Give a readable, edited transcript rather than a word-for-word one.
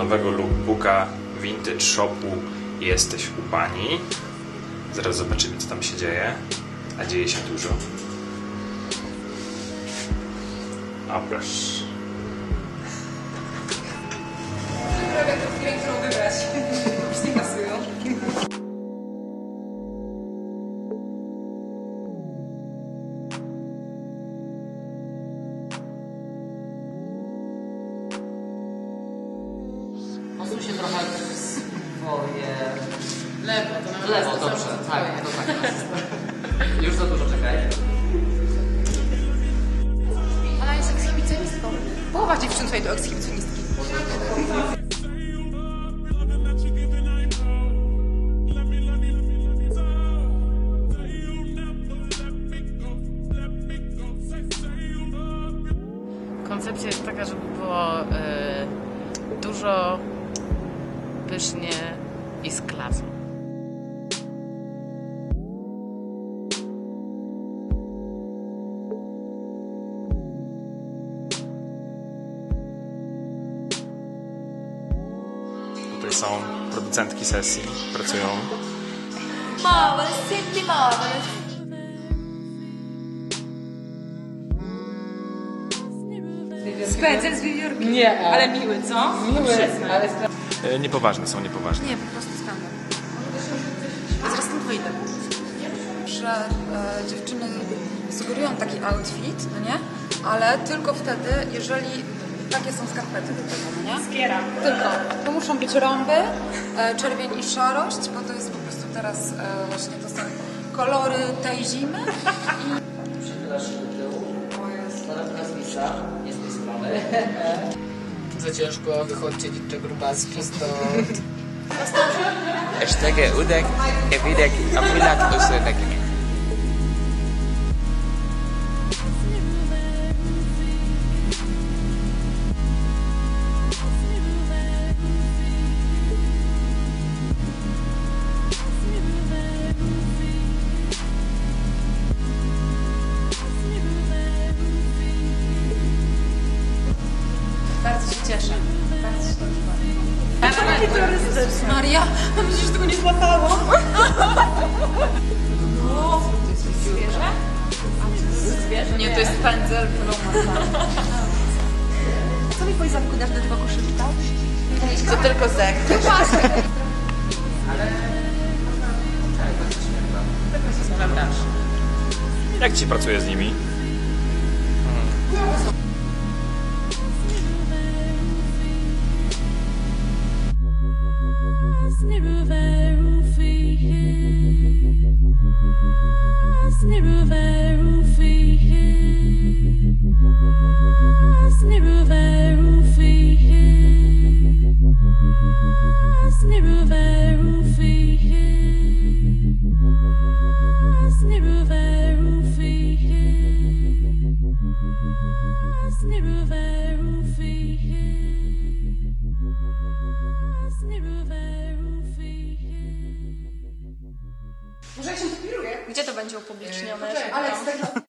nowego lookbooka Vintage Shopu jesteś u pani. Zaraz zobaczymy, co tam się dzieje. A dzieje się dużo. A proszę. Prawie to chwilę, którą wybrać. Już nie pasują. Posuń się trochę w swoje... Lewo, to W lewo, dobrze. Tak, no tak. Już za dużo, czekaj. Ona jest ekshibicjonistką. Połowa dziewczyn tutaj do ekshibicjonistki. Koncepcja jest taka, żeby było dużo, pysznie i z klasą. Tutaj są producentki sesji, pracują. Marvelous, simply marvelous. Spencer z wiewiórki. Nie, Ale miły, co? miły, ale Niepoważne są, niepoważne. Nie, po prostu skandal. Zaraz tam wyjdę. Że dziewczyny sugerują taki outfit, no nie? Ale tylko wtedy, jeżeli takie są skarpety do tego, no nie? Skieram. Tylko. To muszą być rąby, czerwień i szarość, bo to jest po prostu teraz właśnie to są kolory tej zimy. Przychylasz się do tyłu. Stara nazwiska. Nie z tej strony. za ciężko, wychodźcie dziewczę grubaski stąd. Hashtag udek, evidek, apilat usunek. Bardzo się cieszę. Bardzo się dobrze bawię. Turystyczne. Maria, myślisz, że tego nie złapałam? To jest zwierzę? Zwierzę? Nie, to jest pędzel pluma. Co mi powiedz, jak dasz do tego koszyczka? To tylko zechcesz. Sprawdzasz. Jak ci pracuje z nimi? Może jak się to kieruje? Gdzie to będzie upublicznione? Ale z tego...